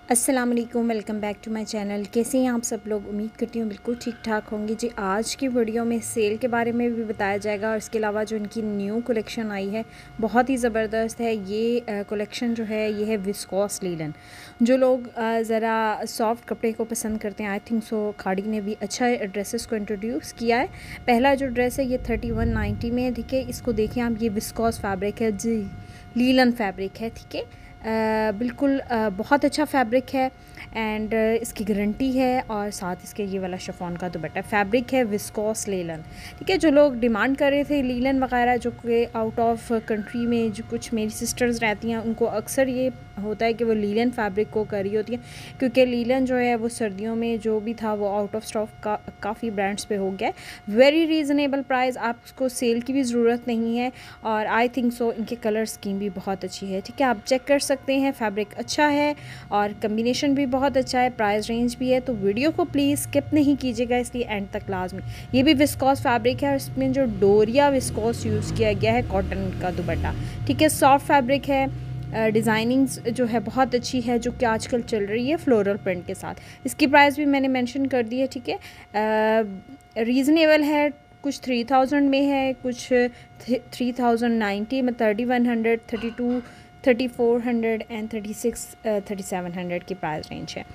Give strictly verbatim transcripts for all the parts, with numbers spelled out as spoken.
अस्सलाम वालेकुम, welcome back to my channel. कैसे हैं आप सब लोग? उम्मीद करती हूँ बिल्कुल ठीक ठाक होंगे जी। आज की वीडियो में सेल के बारे में भी बताया जाएगा और इसके अलावा जो इनकी न्यू कलेक्शन आई है बहुत ही ज़बरदस्त है। ये कलेक्शन जो है ये है विस्कोस लीलन। जो लोग ज़रा सॉफ्ट कपड़े को पसंद करते हैं, आई थिंक सो खाड़ी ने भी अच्छा ड्रेसेस को इंट्रोड्यूस किया है। पहला जो ड्रेस है ये थर्टी वन नाइन्टी में है, ठीक है। इसको देखें आप, ये विस्कोस फैब्रिक है जी, लीलन फैब्रिक है, ठीक है। Uh, बिल्कुल uh, बहुत अच्छा फैब्रिक है एंड uh, इसकी गारंटी है और साथ इसके ये वाला शिफॉन का दुपट्टा। फैब्रिक है विस्कोस लीलन, ठीक है। जो लोग डिमांड कर रहे थे लीलन वगैरह, जो कि आउट ऑफ कंट्री में जो कुछ मेरी सिस्टर्स रहती हैं, उनको अक्सर ये होता है कि वो लीलन फैब्रिक को कर रही होती हैं, क्योंकि लीलन जो है वो सर्दियों में जो भी था वो आउट ऑफ स्टॉक का काफ़ी ब्रांड्स पे हो गया है। वेरी रीज़नेबल प्राइस, आपको सेल की भी ज़रूरत नहीं है और आई थिंक सो इनके कलर स्कीम भी बहुत अच्छी है, ठीक है। आप चेक कर सकते हैं, फैब्रिक अच्छा है और कम्बिनेशन भी बहुत अच्छा है, प्राइस रेंज भी है। तो वीडियो को प्लीज़ स्किप नहीं कीजिएगा, इसलिए एंड तक लाजमी। ये भी विस्कोस फैब्रिक है और इसमें जो डोरिया विस्कोस यूज़ किया गया है, कॉटन का दुपट्टा, ठीक है। सॉफ्ट फैब्रिक है, डिज़ाइनिंग्स uh, जो है बहुत अच्छी है, जो कि आजकल चल रही है फ्लोरल प्रिंट के साथ। इसकी प्राइस भी मैंने मेंशन कर दी है, ठीक है। रीज़नेबल है, कुछ थ्री थाउजेंड में है, कुछ थ्री थाउजेंड नाइन्टी में, thirty one hundred, thirty two, thirty four hundred and thirty six thirty seven hundred की प्राइस रेंज है,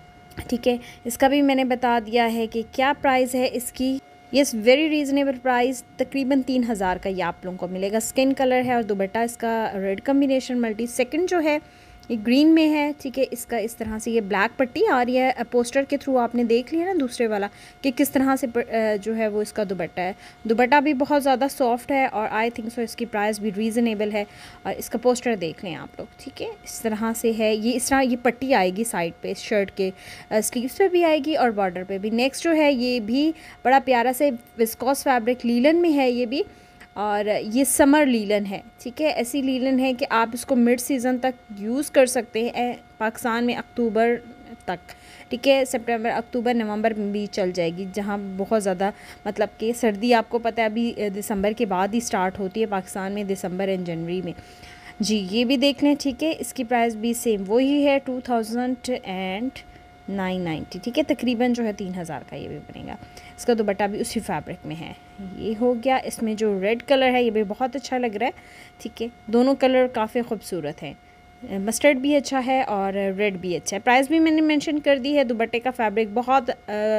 ठीक है। इसका भी मैंने बता दिया है कि क्या प्राइस है इसकी। यस, वेरी रीज़नेबल प्राइस, तकरीबन तीन हज़ार का ये आप लोगों को मिलेगा। स्किन कलर है और दुपट्टा इसका रेड कम्बिनेशन मल्टी। सेकंड जो है ये ग्रीन में है, ठीक है। इसका इस तरह से ये ब्लैक पट्टी आ रही है। पोस्टर के थ्रू आपने देख लिया ना दूसरे वाला कि किस तरह से जो है वो इसका दुपट्टा है। दुपट्टा भी बहुत ज़्यादा सॉफ्ट है और आई थिंक सो इसकी प्राइस भी रीज़नेबल है। और इसका पोस्टर देख लें आप लोग, ठीक है। इस तरह से है ये, इस तरह ये पट्टी आएगी साइड पे, शर्ट के स्लीव्स पे भी आएगी और बॉर्डर पे भी। नेक्स्ट जो है ये भी बड़ा प्यारा से विस्कोस फैब्रिक लीलन में है ये भी, और ये समर लीलन है, ठीक है। ऐसी लीलन है कि आप इसको मिड सीज़न तक यूज़ कर सकते हैं पाकिस्तान में, अक्टूबर तक, ठीक है। सितंबर, अक्टूबर, नवंबर में भी चल जाएगी, जहाँ बहुत ज़्यादा मतलब कि सर्दी आपको पता है अभी दिसंबर के बाद ही स्टार्ट होती है पाकिस्तान में, दिसंबर एंड जनवरी में जी। ये भी देख लें, ठीक है। इसकी प्राइस भी सेम वही है, two thousand and nine ninety, ठीक है। तकरीबन जो है तीन हज़ार का ये भी बनेगा। इसका दुपट्टा भी उसी फैब्रिक में है। ये हो गया। इसमें जो रेड कलर है ये भी बहुत अच्छा लग रहा है, ठीक है। दोनों कलर काफ़ी खूबसूरत हैं, मस्टर्ड भी अच्छा है और रेड भी अच्छा है। प्राइस भी मैंने मेंशन कर दी है। दुपट्टे का फैब्रिक बहुत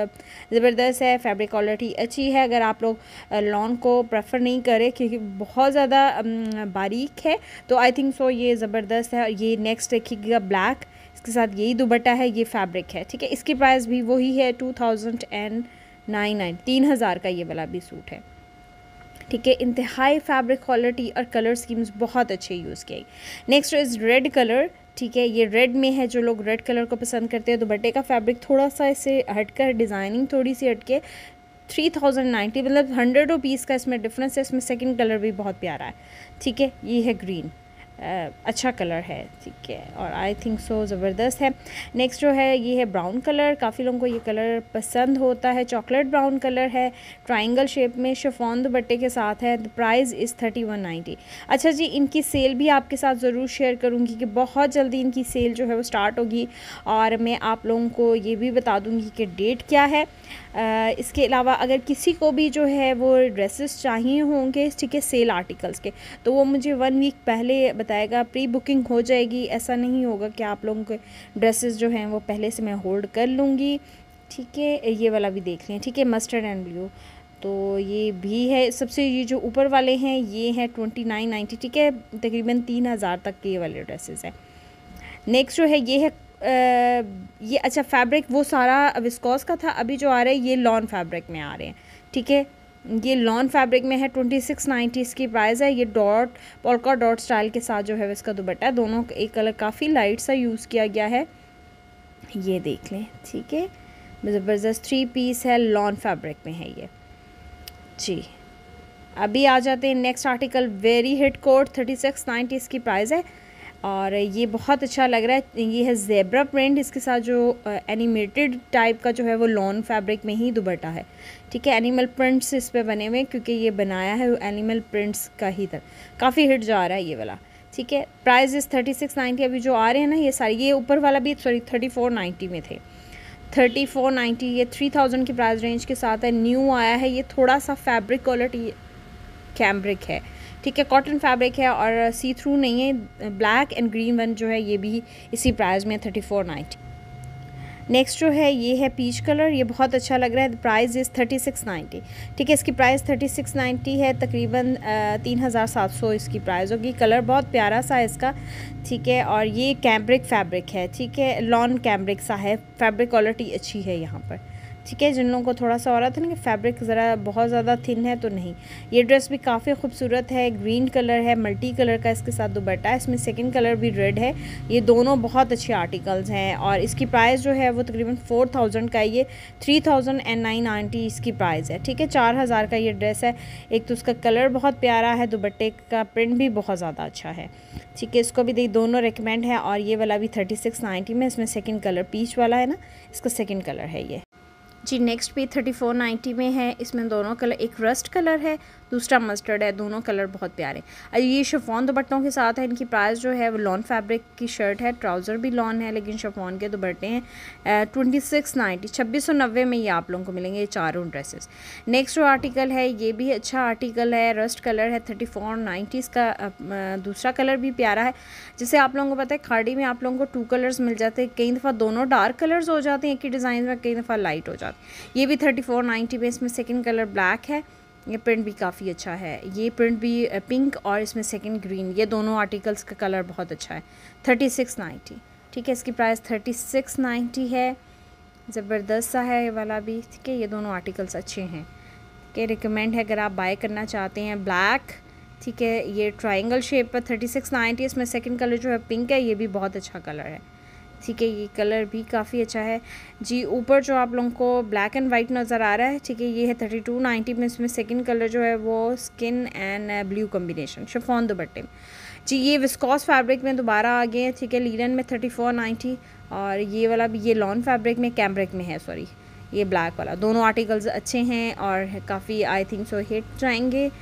ज़बरदस्त है, फैब्रिक क्वालिटी अच्छी है। अगर आप लोग लॉन को प्रेफर नहीं करें क्योंकि बहुत ज़्यादा बारीक है, तो आई थिंक सो ये ज़बरदस्त है। ये नेक्स्ट देखिएगा ब्लैक, इसके साथ यही दुपट्टा है, ये फैब्रिक है, ठीक है। इसकी प्राइस भी वही है, two thousand and nine nine तीन हज़ार का ये वाला भी सूट है, ठीक है। इंतहाई फैब्रिक क्वालिटी और कलर स्कीम्स बहुत अच्छे यूज़ किए। नेक्स्ट इज़ रेड कलर, ठीक है। ये रेड में है, जो लोग रेड कलर को पसंद करते हैं। दुपट्टे का फैब्रिक थोड़ा सा इससे हटकर, डिज़ाइनिंग थोड़ी सी हटके, थ्री थाउजेंड नाइन्टी, मतलब हंड्रेड रुपीज़ का इसमें डिफरेंस है। इसमें सेकंड कलर भी बहुत प्यारा है, ठीक है। ये है ग्रीन, Uh, अच्छा कलर है, ठीक है, और आई थिंक सो ज़बरदस्त है। नेक्स्ट जो है ये है ब्राउन कलर, काफ़ी लोगों को ये कलर पसंद होता है। चॉकलेट ब्राउन कलर है, ट्रायंगल शेप में, शिफॉन दुपट्टे के साथ है। The price is thirty one ninety. अच्छा जी, इनकी सेल भी आपके साथ ज़रूर शेयर करूँगी कि बहुत जल्दी इनकी सेल जो है वो स्टार्ट होगी और मैं आप लोगों को ये भी बता दूँगी कि डेट क्या है। Uh, इसके अलावा अगर किसी को भी जो है वो ड्रेसेस चाहिए होंगे, ठीक है, सेल आर्टिकल्स के, तो वो मुझे वन वीक पहले बताएगा, प्री बुकिंग हो जाएगी। ऐसा नहीं होगा कि आप लोगों के ड्रेसेस जो हैं वो पहले से मैं होल्ड कर लूँगी, ठीक है। ये वाला भी देख लें, ठीक है, मस्टर्ड एंड ब्लू, तो ये भी है। सबसे ये जो ऊपर वाले हैं ये हैं ट्वेंटी नाइन नाइन्टी, ठीक है, तकरीबन तीन हज़ार तक के ये वाले ड्रेसेस हैं। नेक्स्ट जो है ये है Uh, ये अच्छा फैब्रिक वो सारा विस्कोस का था, अभी जो आ रहा है ये लॉन फैब्रिक में आ रहे हैं, ठीक है। ये लॉन फैब्रिक में है, ट्वेंटी सिक्स नाइन्टी इसकी प्राइस है। ये डॉट पोल्का डॉट स्टाइल के साथ जो है इसका दुपट्टा है। दोनों एक कलर काफ़ी लाइट सा यूज़ किया गया है, ये देख लें, ठीक है। ज़बरदस्त थ्री पीस है, लॉन फैब्रिक में है ये जी। अभी आ जाते हैं next article, very hit coat, thirty six ninety इसकी प्राइस है और ये बहुत अच्छा लग रहा है। ये है ज़ेब्रा प्रिंट, इसके साथ जो एनिमेटेड टाइप का जो है वो लॉन फैब्रिक में ही दुपट्टा है, ठीक है। एनिमल प्रिंट्स इस पे बने हुए क्योंकि ये बनाया है एनिमल प्रिंट्स का ही तरह, काफ़ी हिट जा रहा है ये वाला, ठीक है। प्राइस इस थर्टी सिक्स नाइन्टी। अभी जो आ रहे हैं ना ये सारे, ये ऊपर वाला भी सॉरी थर्टी फोर नाइन्टी में थे, थर्टी फोर नाइन्टी, ये थ्री थाउजेंड की प्राइस रेंज के साथ है। न्यू आया है ये, थोड़ा सा फैब्रिक क्वालिटी कैम्ब्रिक है, ठीक है, कॉटन फैब्रिक है और सी थ्रू नहीं है। ब्लैक एंड ग्रीन वन जो है ये भी इसी प्राइस में थर्टी फोर नाइन्टी। नेक्स्ट जो है ये है पीच कलर, ये बहुत अच्छा लग रहा है। Price is thirty six ninety, ठीक है। इसकी प्राइस थर्टी सिक्स नाइन्टी है, तकरीबन तीन हज़ार सात सौ इसकी प्राइस होगी। कलर बहुत प्यारा सा है इसका, ठीक है। और ये कैम्ब्रिक फैब्रिक है, ठीक है, लॉन कैम्ब्रिक सा है, फैब्रिक क्वालिटी अच्छी है यहाँ पर, ठीक है। जिन लोगों को थोड़ा सा हो रहा था ना कि फैब्रिक ज़रा बहुत ज़्यादा थिन है, तो नहीं। ये ड्रेस भी काफ़ी खूबसूरत है, ग्रीन कलर है, मल्टी कलर का इसके साथ दुपट्टा है, इसमें सेकंड कलर भी रेड है। ये दोनों बहुत अच्छे आर्टिकल्स हैं और इसकी प्राइस जो है वो तकरीबन फोर थाउजेंड का है। ये three thousand and nine ninety इसकी प्राइस है, ठीक है। चार हज़ार का ये ड्रेस है। एक तो उसका कलर बहुत प्यारा है, दुपट्टे का प्रिंट भी बहुत ज़्यादा अच्छा है, ठीक है। इसको भी दे दोनों रिकमेंड है। और ये वाला भी थर्टी सिक्स नाइन्टी में, इसमें सेकेंड कलर पीच वाला है ना, इसका सेकेंड कलर है ये जी। नेक्स्ट भी थर्टी फोर नाइन्टी में है। इसमें दोनों कलर, एक रस्ट कलर है, दूसरा मस्टर्ड है, दोनों कलर बहुत प्यारे। और ये शिफॉन दुपट्टों के साथ है। इनकी प्राइस जो है वो लॉन फैब्रिक की शर्ट है, ट्राउज़र भी लॉन है, लेकिन शिफॉन के दुपट्टे हैं। ट्वेंटी सिक्स नाइन्टी, छब्बीस सौ नब्बे में ये आप लोगों को मिलेंगे ये चारों ड्रेसेस। नेक्स्ट जो आर्टिकल है ये भी अच्छा आर्टिकल है, रस्ट कलर है, थर्टी फोर नाइन्टी। इसका दूसरा कलर भी प्यारा है। जैसे आप लोगों को पता है खाड़ी में आप लोगों को टू कलर्स मिल जाते हैं, कई दफ़ा दोनों डार्क कलर्स हो जाते हैं एक ही डिज़ाइन में, कई दफ़ा लाइट हो जाते हैं। ये भी थर्टी फोर नाइन्टी में, इसमें सेकंड कलर ब्लैक है। ये प्रिंट भी काफ़ी अच्छा है, ये प्रिंट भी पिंक और इसमें सेकंड ग्रीन, ये दोनों आर्टिकल्स का कलर बहुत अच्छा है। थर्टी सिक्स नाइन्टी, ठीक है। इसकी प्राइस थर्टी सिक्स नाइन्टी है। ज़बरदस्त सा है ये वाला भी, ठीक है। ये दोनों आर्टिकल्स अच्छे हैं, ठीक है। रिकमेंड है अगर आप बाय करना चाहते हैं। ब्लैक, ठीक है, ये ट्राइंगल शेप पर थर्टी सिक्स नाइन्टी। इसमें सेकंड कलर जो है पिंक है, ये भी बहुत अच्छा कलर है, ठीक है। ये कलर भी काफ़ी अच्छा है जी। ऊपर जो आप लोगों को ब्लैक एंड वाइट नज़र आ रहा है, ठीक है, ये है थर्टी टू नाइन्टी में। इसमें सेकंड कलर जो है वो skin and blue combination chiffon दुपट्टे में जी। ये विस्कॉस फैब्रिक में दोबारा आ गए हैं, ठीक है। लीलन में थर्टी फोर नाइन्टी और ये वाला भी ये लॉन फैब्रिक में, कैम्ब्रिक में है, सॉरी ये ब्लैक वाला। दोनों आर्टिकल्स अच्छे हैं और काफ़ी आई थिंक सो हिट जाएंगे,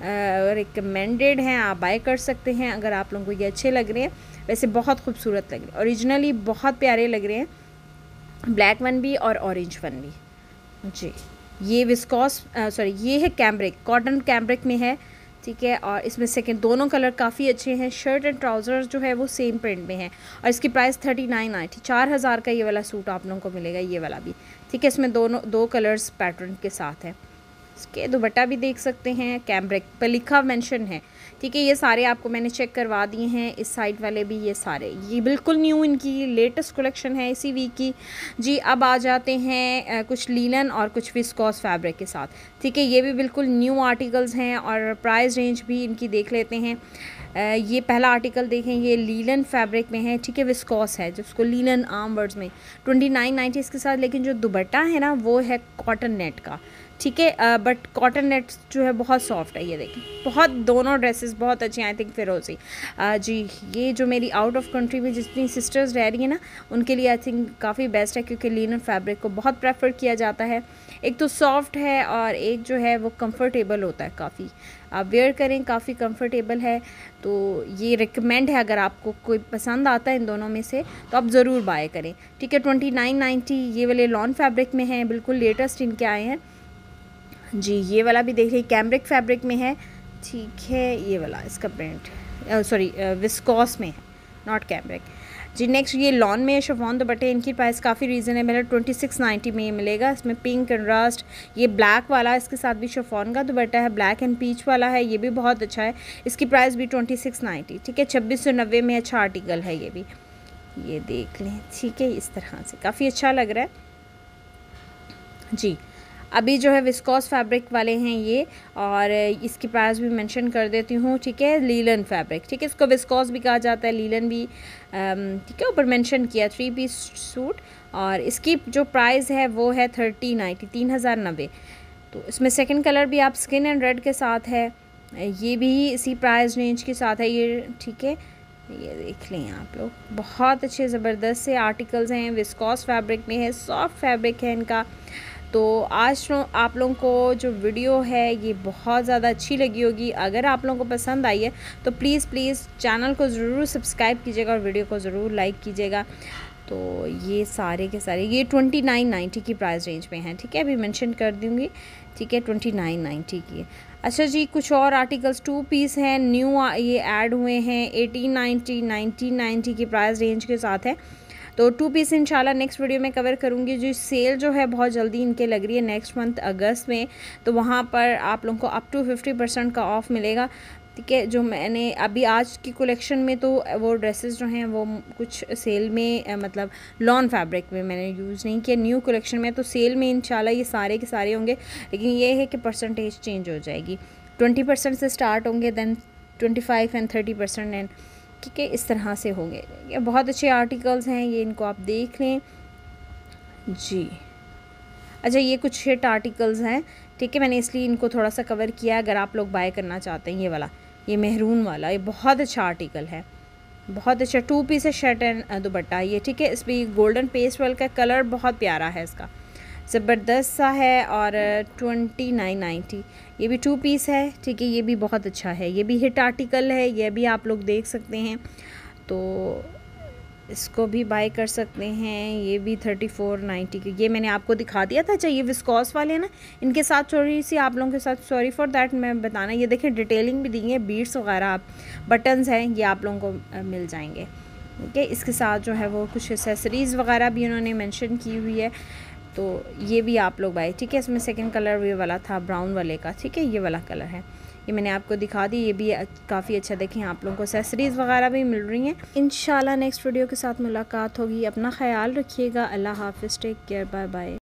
रिकमेंडेड हैं, आप बाय कर सकते हैं अगर आप लोगों को ये अच्छे लग रहे हैं। वैसे बहुत खूबसूरत लग रहे हैं, ओरिजिनली बहुत प्यारे लग रहे हैं, ब्लैक वन भी और ऑरेंज वन भी जी। ये विस्कॉस सॉरी ये है कैम्ब्रिक, कॉटन कैम्ब्रिक में है, ठीक है। और इसमें सेकंड दोनों कलर काफ़ी अच्छे हैं। शर्ट एंड ट्राउज़र जो है वो सेम प्रिंट में है और इसकी प्राइस थर्टी नाइन नाइन्टी, चार हज़ार का ये वाला सूट आप लोगों को मिलेगा, ये वाला भी, ठीक है। इसमें दोनों दो कलर्स पैटर्न के साथ है। इसके दुपट्टा भी देख सकते हैं, कैम्ब्रिक पर लिखा मेंशन है, ठीक है। ये सारे आपको मैंने चेक करवा दिए हैं, इस साइड वाले भी, ये सारे ये बिल्कुल न्यू इनकी लेटेस्ट कलेक्शन है इसी वीक की जी। अब आ जाते हैं आ, कुछ लीलन और कुछ विस्कॉस फैब्रिक के साथ, ठीक है। ये भी बिल्कुल न्यू आर्टिकल्स हैं और प्राइस रेंज भी इनकी देख लेते हैं। आ, ये पहला आर्टिकल देखें, ये लीलन फैब्रिक में है, ठीक है, विस्कॉस है, जिसको लीलन आम वर्ड्स में ट्वेंटी नाइन नाइन्टी इसके साथ। लेकिन जो दुपट्टा है ना वो है कॉटन नेट का, ठीक है, बट कॉटन नेट जो है बहुत सॉफ्ट है। ये देखें, बहुत दोनों ड्रेसेस बहुत अच्छी हैं। आई थिंक फिरोजी जी, ये जो मेरी आउट ऑफ कंट्री में जितनी सिस्टर्स रह रही हैं ना उनके लिए आई थिंक काफ़ी बेस्ट है, क्योंकि लिनन फैब्रिक को बहुत प्रेफर किया जाता है। एक तो सॉफ्ट है और एक जो है वो कंफर्टेबल होता है, काफ़ी आप वेयर करें, काफ़ी कंफर्टेबल है। तो ये रिकमेंड है, अगर आपको कोई पसंद आता है इन दोनों में से तो आप ज़रूर बाय करें, ठीक है। ट्वेंटी नाइन नाइन्टी ये वाले लॉन फैब्रिक में हैं, बिल्कुल लेटेस्ट इनके आए हैं जी। ये वाला भी देख लीजिए, कैम्ब्रिक फैब्रिक में है, ठीक है। ये वाला इसका प्रिंट सॉरी विस्कॉस में है, नॉट कैम्ब्रिक जी। नेक्स्ट ये लॉन में शिफॉन दुपट्टे, इनकी प्राइस काफ़ी रीज़नेबल है, ट्वेंटी सिक्स नाइन्टी में ये मिलेगा। इसमें पिंक एंड रस्ट, ये ब्लैक वाला, इसके साथ भी शिफॉन का दुपट्टा है, ब्लैक एंड पीच वाला है, ये भी बहुत अच्छा है। इसकी प्राइस भी ट्वेंटी सिक्स नाइन्टी, ठीक है। छब्बीस सौ नब्बे में अच्छा आर्टिकल है ये भी, ये देख लें, ठीक है। इस तरह से काफ़ी अच्छा लग रहा है जी। अभी जो है विस्कॉस फैब्रिक वाले हैं ये, और इसकी प्राइस भी मेंशन कर देती हूँ, ठीक है। लीलन फैब्रिक, ठीक है, इसको विस्कॉस भी कहा जाता है, लीलन भी, ठीक है, ऊपर मेंशन किया। थ्री पीस सूट और इसकी जो प्राइस है वो है थर्टी नाइन्टी, तीन हज़ार नब्बे। तो इसमें सेकंड कलर भी आप स्किन एंड रेड के साथ है, ये भी इसी प्राइस रेंज के साथ है ये, ठीक है। ये देख लें आप लोग, बहुत अच्छे ज़बरदस्त से आर्टिकल्स हैं, विस्कॉस फैब्रिक में है, सॉफ्ट फैब्रिक है इनका। तो आज तो आप लोगों को जो वीडियो है ये बहुत ज़्यादा अच्छी लगी होगी। अगर आप लोगों को पसंद आई है तो प्लीज़ प्लीज़ चैनल को ज़रूर सब्सक्राइब कीजिएगा और वीडियो को ज़रूर लाइक कीजिएगा। तो ये सारे के सारे ये ट्वेंटी नाइन नाइन्टी की प्राइस रेंज में हैं, ठीक है, अभी मेंशन कर दूँगी, ठीक है, ट्वेंटी नाइन नाइन्टी की। अच्छा जी, कुछ और आर्टिकल्स टू पीस हैं, न्यू ये ऐड हुए हैं, एटीन नाइन्टी नाइनटीन नाइन्टी की प्राइस रेंज के साथ है। तो टू पीस इंशाल्लाह नेक्स्ट वीडियो में कवर करूँगी। जो सेल जो है बहुत जल्दी इनके लग रही है नेक्स्ट मंथ अगस्त में, तो वहाँ पर आप लोगों को अप टू फिफ्टी परसेंट का ऑफ़ मिलेगा, ठीक है। जो मैंने अभी आज की कलेक्शन में तो वो ड्रेसेस जो हैं वो कुछ सेल में मतलब लॉन फैब्रिक में मैंने यूज़ नहीं किया। न्यू कलेक्शन में तो सेल में इंशाल्लाह ये सारे के सारे होंगे, लेकिन ये है कि परसेंटेज चेंज हो जाएगी, ट्वेंटी परसेंट से स्टार्ट होंगे, then twenty five and thirty percent and, ठीक है, इस तरह से होंगे। ये बहुत अच्छे आर्टिकल्स हैं, ये इनको आप देख लें जी। अच्छा, ये कुछ हिट आर्टिकल्स हैं, ठीक है, मैंने इसलिए इनको थोड़ा सा कवर किया। अगर आप लोग बाय करना चाहते हैं, ये वाला, ये मेहरून वाला, ये बहुत अच्छा आर्टिकल है, बहुत अच्छा टू पीस है, शर्ट एंड दुपट्टा ये, ठीक है। इस पर गोल्डन पेस्ट वर्क का कलर बहुत प्यारा है, इसका ज़बरदस्त सा है। और ट्वेंटी नाइन नाइन्टी ये भी टू पीस है, ठीक है, ये भी बहुत अच्छा है, ये भी हिट आर्टिकल है, ये भी आप लोग देख सकते हैं, तो इसको भी बाय कर सकते हैं। ये भी थर्टी फोर नाइन्टी की, ये मैंने आपको दिखा दिया था। अच्छा, ये विस्कॉस वाले हैं ना, इनके साथ थोड़ी सी आप लोगों के साथ सॉरी फॉर दैट मैं बताना, ये देखें डिटेलिंग भी दी है, बीड्स वगैरह बटन्स हैं, ये आप लोगों को मिल जाएंगे, ठीक है। इसके साथ जो है वो कुछ एसेसरीज़ वगैरह भी उन्होंने मेंशन की हुई है, तो ये भी आप लोग बाय, ठीक है। इसमें सेकंड कलर ये वाला था ब्राउन वाले का, ठीक है, ये वाला कलर है, ये मैंने आपको दिखा दी, ये भी काफ़ी अच्छा। देखें आप लोगों को एसेसरीज़ वगैरह भी मिल रही हैं। इंशाल्लाह नेक्स्ट वीडियो के साथ मुलाकात होगी। अपना ख्याल रखिएगा। अल्लाह हाफ़िज़, टेक केयर, बाय बाय।